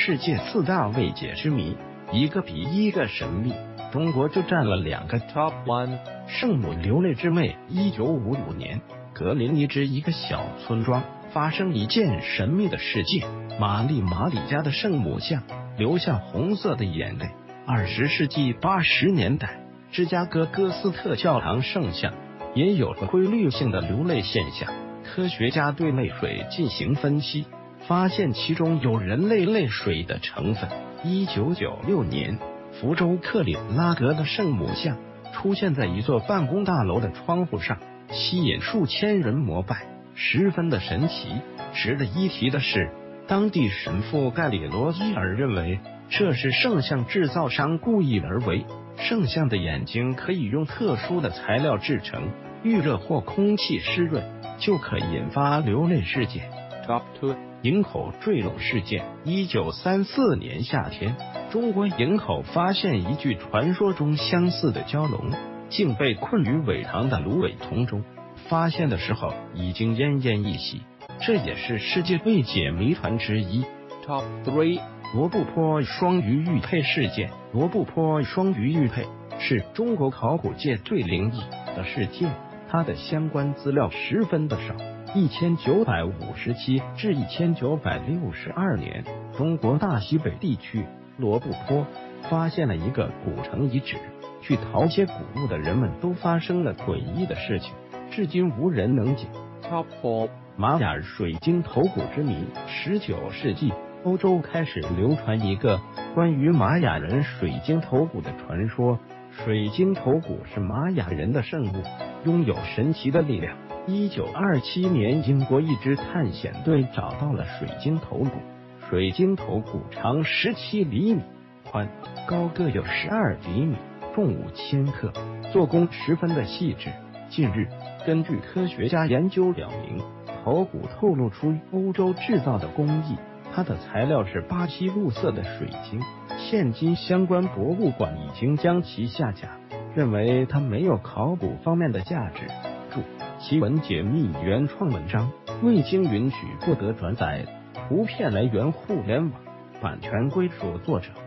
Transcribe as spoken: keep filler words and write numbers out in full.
世界四大未解之谜，一个比一个神秘。中国就占了两个 top one。圣母流泪之魅。一九五五年，格林尼治一个小村庄发生一件神秘的事件，玛丽马里家的圣母像流下红色的眼泪。二十世纪八十年代，芝加哥哥斯特教堂圣像也有了规律性的流泪现象。科学家对泪水进行分析，发现其中有人类泪水的成分。一九九六年，福州克里拉格的圣母像出现在一座办公大楼的窗户上，吸引数千人膜拜，十分的神奇。值得一提的是，当地神父盖里罗伊尔认为这是圣像制造商故意而为。圣像的眼睛可以用特殊的材料制成，遇热或空气湿润就可引发流泪事件。 Top two 营口坠楼事件。一九三四年夏天，中国营口发现一具传说中相似的蛟龙，竟被困于苇塘的芦苇丛中，发现的时候已经奄奄一息，这也是世界未解谜团之一。 Top three 罗布泊双鱼玉佩事件。罗布泊双鱼玉佩是中国考古界最灵异的事件，它的相关资料十分的少。一千九百五十七至一千九百六十二年，中国大西北地区罗布泊发现了一个古城遗址，去淘接古物的人们都发生了诡异的事情，至今无人能解。 Top four 玛雅水晶头骨之谜。十九世纪，欧洲开始流传一个关于玛雅人水晶头骨的传说。水晶头骨是玛雅人的圣物，拥有神奇的力量。一九二七年，英国一支探险队找到了水晶头骨。水晶头骨长十七厘米，宽高各有十二厘米，重五千克，做工十分的细致。近日，根据科学家研究表明，头骨透露出欧洲制造的工艺，它的材料是巴西绿色的水晶。现今相关博物馆已经将其下架，认为它没有考古方面的价值。注：奇闻解密原创文章未经允许不得转载，图片来源互联网，版权归属作者。